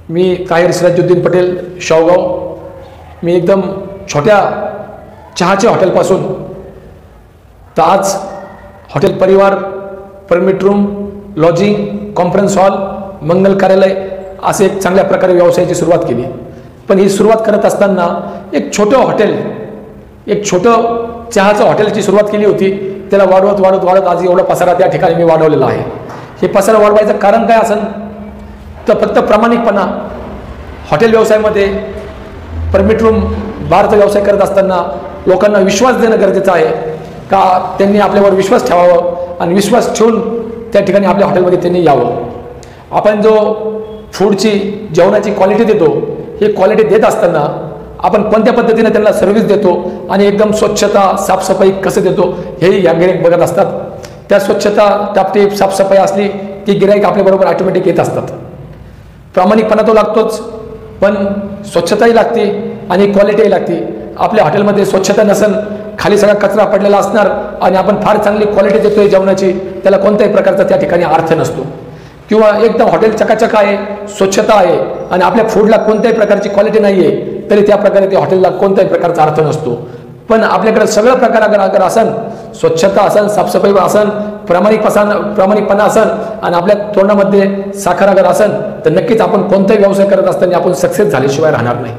मी ताहिर सिराजुद्दीन पटेल शावगाव. मी एकदम छोट्या चहाच्या हॉटेलपासून तर आज हॉटेल परिवार, permit room, lodging, conference hall, मंगल कार्यालय असे एक चांगल्या प्रकारे व्यवसायाची सुरुवात केली. पण ही सुरुवात करत असताना एक छोटं हॉटेल, एक छोटं चहाचं हॉटेलची सुरुवात केली होती. त्याला वाढवत वाढवत वाढत आज एवढा पसारा त्या ठिकाणी मी वाढवलेला आहे. हे पसारा वाढवायचं कारण काय असेल तर फक्त प्रामाणिकपणा. हॉटेल व्यवसायामध्ये परमिट रूम, बारचा व्यवसाय करत असताना लोकांना विश्वास देणं गरजेचं आहे का त्यांनी आपल्यावर विश्वास ठेवावं आणि विश्वास ठेवून त्या ठिकाणी आपल्या हॉटेलमध्ये त्यांनी यावं. आपण जो फूडची, जेवणाची क्वालिटी देतो, ही क्वालिटी देत असताना आपण कोणत्या पद्धतीने त्यांना सर्व्हिस देतो आणि एकदम स्वच्छता, साफसफाई कसं देतो हेही या गिराईक बघत असतात. त्या स्वच्छता, टापटीप, साफसफाई असली की गिराईक आपल्याबरोबर ऑटोमॅटिक येत असतात. प्रामाणिकपणा तो लागतोच, पण स्वच्छताही लागते आणि क्वालिटीही लागते. आपल्या हॉटेलमध्ये स्वच्छता नसेल, खाली सगळा कचरा पडलेला असणार आणि आपण फार चांगली क्वालिटी देतोय जेवणाची, त्याला कोणत्याही प्रकारचा त्या ठिकाणी अर्थ नसतो. किंवा एकदम हॉटेल चकाचक आहे, स्वच्छता आहे आणि आपल्या फूडला कोणत्याही प्रकारची क्वालिटी नाही आहे, तरी त्या प्रकारे त्या हॉटेलला कोणत्याही प्रकारचा अर्थ नसतो. पण आपल्याकडे सगळं प्रकार अगर असन, स्वच्छता असन, साफसफाई असन, प्रामाणिकपणा असन आणि आपल्या तोंडामध्ये साखर अगर असन, तर नक्कीच आपण कोणताही व्यवसाय करत असताना आपण सक्सेस झाल्याशिवाय राहणार नाही.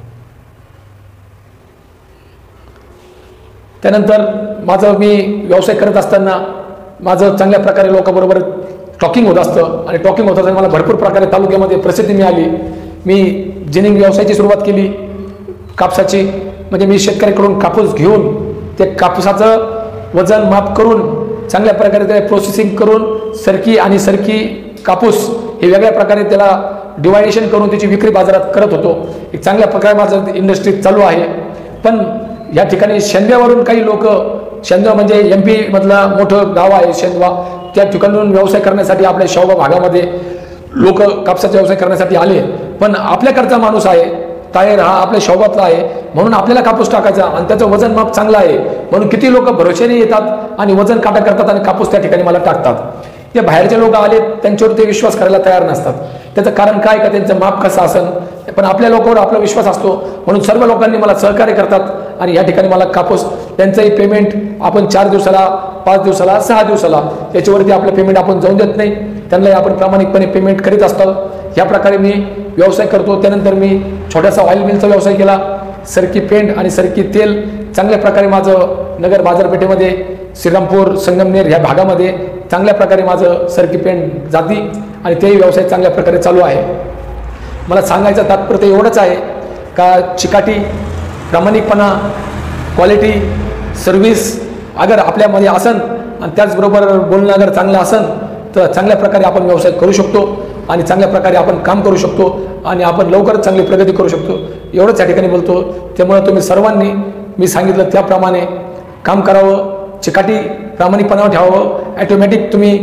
त्यानंतर मी व्यवसाय करत असताना माझं चांगल्या प्रकारे लोकांबरोबर टॉकिंग होत असतं आणि टॉकिंग होत असताना मला भरपूर प्रकारे तालुक्यामध्ये प्रसिद्धी मिळाली. मी जिनिंग व्यवसायाची सुरुवात केली कापसाची. म्हणजे मी शेतकऱ्याकडून कापूस घेऊन ते कापसाचं वजन माप करून चांगल्या प्रकारे त्याला प्रोसेसिंग करून सरकी कापूस हे वेगळ्या प्रकारे त्याला डिवायडेशन करून त्याची विक्री बाजारात करत होतो. एक चांगल्या प्रकारे माझं इंडस्ट्री चालू आहे. पण या ठिकाणी शेंद्यावरून काही लोक, शेंदवा म्हणजे MP मधला मोठं गाव आहे शेंदवा, त्या ठिकाणून व्यवसाय करण्यासाठी आपल्या शावगाव भागामध्ये लोक कापसाचा व्यवसाय करण्यासाठी आले. पण आपल्याकडचा माणूस आहे, तायर हा आपल्या शावगावातला आहे, म्हणून आपल्याला कापूस टाकायचा आणि त्याचं वजन माप चांगलं आहे म्हणून किती लोक भरोशाने येतात आणि वजन काटा करतात आणि कापूस त्या ठिकाणी मला टाकतात. ते बाहेरचे लोक आले, त्यांच्यावर ते विश्वास करायला तयार नसतात. त्याचं कारण काय का त्यांचं माप कसं असेल, पण आपल्या लोकांवर आपला विश्वास असतो म्हणून सर्व लोकांनी मला सहकार्य करतात आणि या ठिकाणी मला कापूस त्यांचंही पेमेंट आपण 4 दिवसाला, 5 दिवसाला, 6 दिवसाला त्याच्यावरती आपलं पेमेंट आपण जाऊन देत नाही, त्यांनाही आपण प्रामाणिकपणे पेमेंट करीत असतो. ह्या प्रकारे मी व्यवसाय करतो. त्यानंतर मी छोटासा ऑइल मिलचा व्यवसाय केला. सरकी पेंट आणि सरकी तेल चांगल्या प्रकारे माझं नगर बाजारपेठेमध्ये, श्रीरामपूर, संगमनेर ह्या भागामध्ये चांगल्या प्रकारे माझं सरकी पेंट जाती आणि तेही व्यवसाय चांगल्या प्रकारे चालू आहे. मला सांगायचं तात्पर्य एवढंच आहे का चिकाटी, प्रामाणिकपणा, क्वालिटी, सर्व्हिस अगर आपल्यामध्ये असन आणि त्याचबरोबर बोलणं अगर चांगलं असन तर चांगल्या प्रकारे आपण व्यवसाय करू शकतो आणि चांगल्या प्रकारे आपण काम करू शकतो आणि आपण लवकरच चांगली प्रगती करू शकतो. एवढंच या ठिकाणी बोलतो. त्यामुळे तुम्ही सर्वांनी मी सांगितलं त्याप्रमाणे काम करावं, चिकाटी, प्रामाणिकपणावर ठेवावं. ॲटोमॅटिक तुम्ही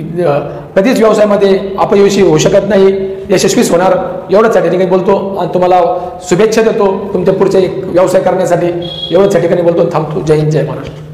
कधीच व्यवसायामध्ये अपयशी होऊ शकत नाही, यशस्वीच होणार. एवढंच या ठिकाणी बोलतो आणि तुम्हाला शुभेच्छा देतो तुमच्या पुढचे व्यवसाय करण्यासाठी. एवढंच या ठिकाणी बोलतो. थांबतो. जय हिंद, जय महाराष्ट्र.